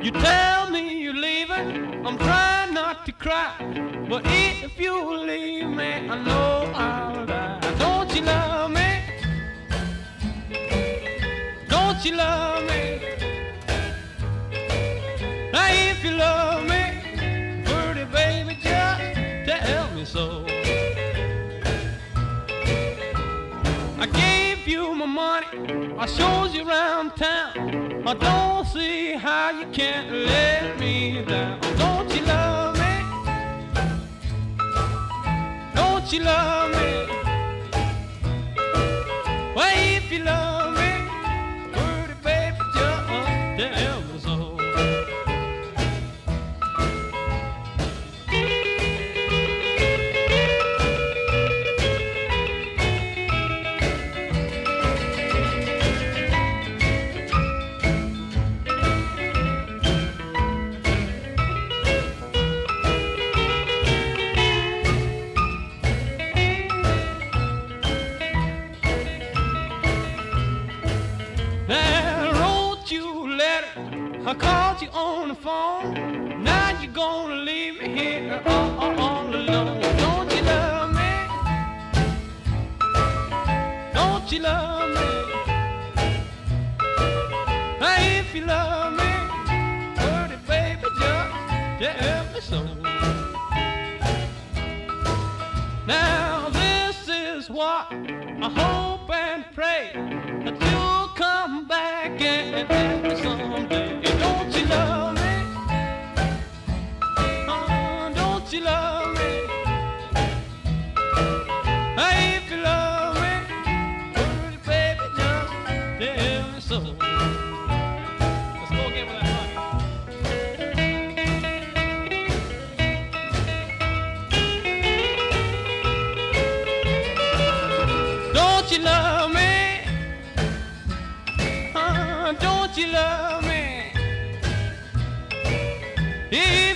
You tell me you're leaving, I'm trying not to cry, but if you leave me, I know I'll die. Don't you love me? Don't you love me? Now if you love me, pretty baby, just tell me so. I gave you my money, I showed you around town. I don't see how you can't let me down. Don't you love me? Don't you love me? Well, if you love me, pretty baby, just tell me so. I called you on the phone. Now you're gonna leave me here all alone. Don't you love me? Don't you love me? Hey, if you love me, pretty baby, just tell me so. Now this is what I hope and pray, that you'll come back and help me someday. Don't you love me? Don't you love me? Hey, if you love me, pretty baby, just tell me so. Let's go again with that one. Don't you love me? Don't you love me? Yeah.